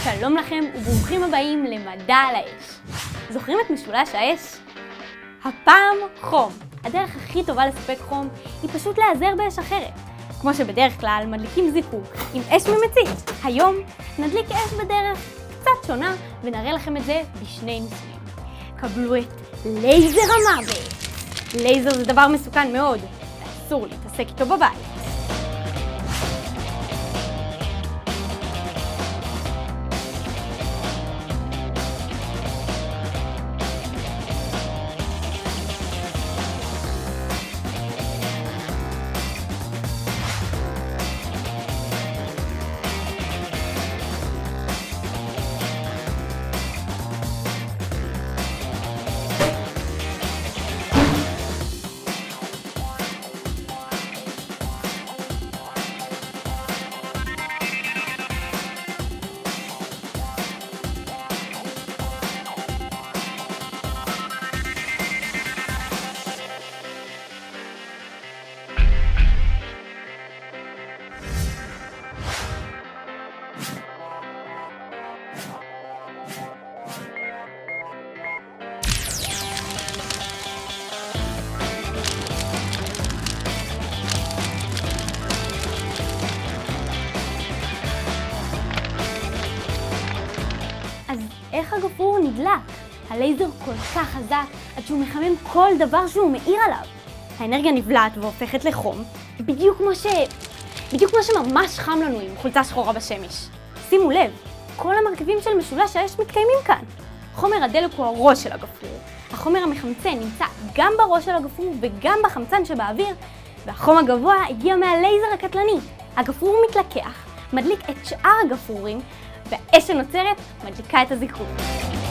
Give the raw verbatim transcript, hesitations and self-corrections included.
שלום לכם וברוכים הבאים למדע על האש. זוכרים את משולש האש? הפעם חום. הדרך הכי טובה לספק חום היא פשוט להיעזר באש אחרת. כמו שבדרך כלל מדליקים זיקוק עם אש ממצית. היום נדליק אש בדרך קצת שונה ונראה לכם את זה בשני ניסויים. קבלו את לייזר המוות. לייזר זה דבר מסוכן מאוד, ואסור להתעסק איתו בבית. אז איך הגפרור נדלק? הלייזר כל כך חזק עד שהוא מחמם כל דבר שהוא מאיר עליו. האנרגיה נבלעת והופכת לחום, בדיוק כמו ש... בדיוק כמו שממש חם לנו עם חולצה שחורה בשמש. שימו לב, כל המרכיבים של משולש האש מתקיימים כאן. חומר הדלק הוא הראש של הגפרור. החומר המחמצן נמצא גם בראש של הגפרור וגם בחמצן שבאוויר, והחום הגבוה הגיע מהלייזר הקטלני. הגפרור מתלקח, מדליק את שאר הגפרורים, והאש שנוצרת מדליקה את הזיקוק.